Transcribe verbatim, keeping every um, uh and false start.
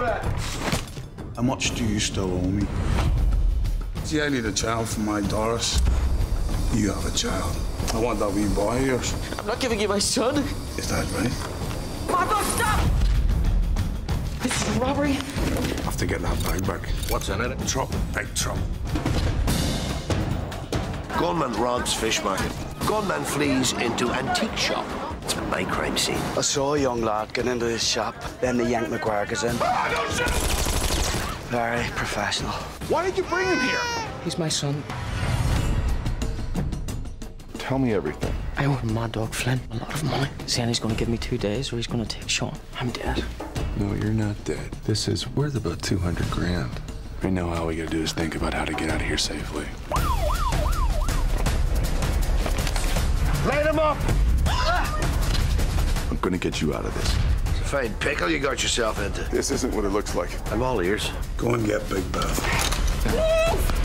How much do you still owe me? See, I need a child for my Doris. You have a child. I want that wee boy of yours. I'm not giving you my son. Is that right? Marco, stop! This is a robbery. I have to get that bag back. What's in it? Trouble. Big trouble. Gunman robs fish market. Gunman flees into antique shop. It's my crime scene. I saw a young lad get into his shop, then the Yank McGuire goes in. Very professional. Why did you bring him here? He's my son. Tell me everything. I owe Mad Dog Flynn a lot of money, saying he's going to give me two days or he's going to take Sean. I'm dead. No, you're not dead. This is worth about two hundred grand. Right now, all we gotta do is think about how to get out of here safely. Light him up! I'm gonna get you out of this. It's a fine pickle you got yourself into. This isn't what it looks like. I'm all ears. Go and get Big Beth.